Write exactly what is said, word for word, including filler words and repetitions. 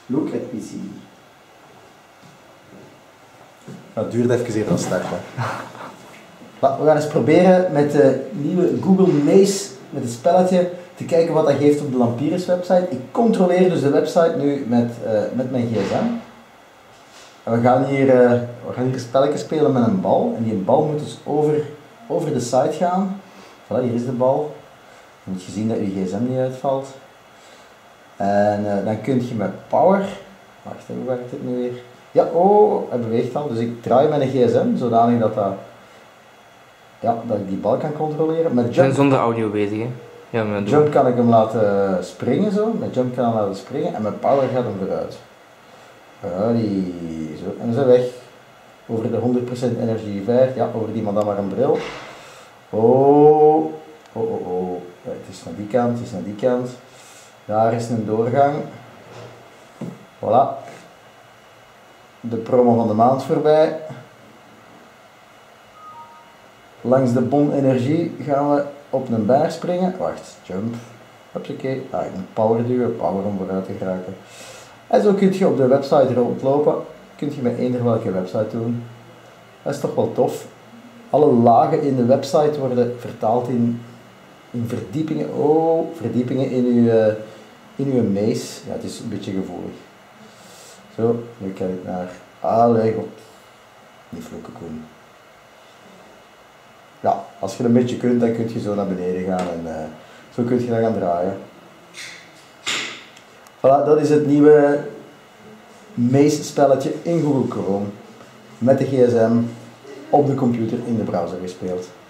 Look at P C. Het duurt even hier aan starten. We gaan eens proberen met de nieuwe Google Maze, met het spelletje, te kijken wat dat geeft op de Lampirus website. Ik controleer dus de website nu met, uh, met mijn gsm. En we gaan hier, uh, we gaan hier een spelletje spelen met een bal. En die bal moet dus over, over de site gaan. Voilà, hier is de bal. Dan moet je zien dat je gsm niet uitvalt. En uh, dan kun je met power... Wacht even, hoe werkt dit nu weer? Ja, oh, hij beweegt al. Dus ik draai mijn gsm, zodanig dat, dat, ja, dat ik die bal kan controleren. Met jump, we zijn zonder audio bezig, hè? Ja, met jump kan ik hem laten springen zo. Met jump kan ik hem laten springen. En met power gaat hem vooruit. Ja, die, zo. En ze weg. Over de honderd procent energie vijf. Ja, over die madame maar een bril. Oh, oh, oh, oh. Ja, het is naar die kant, het is naar die kant. Daar is een doorgang. Voilà. De promo van de maand voorbij. Langs de bon energie gaan we op een baar springen. Wacht, jump. Hupsakee. Ah, ik moet power duwen, power om vooruit te geraken. En zo kun je op de website rondlopen. Kun je met eender welke website doen. Dat is toch wel tof. Alle lagen in de website worden vertaald in, in verdiepingen. Oh, verdiepingen in uw, uh, in uw maze. Ja, het is een beetje gevoelig. Zo, nu kijk ik naar... Allee, god. Niet vloeken, Koen. Ja, als je een beetje kunt, dan kun je zo naar beneden gaan en uh, zo kun je dan gaan draaien. Voilà, dat is het nieuwe Maze spelletje in Google Chrome. Met de gsm, op de computer, in de browser gespeeld.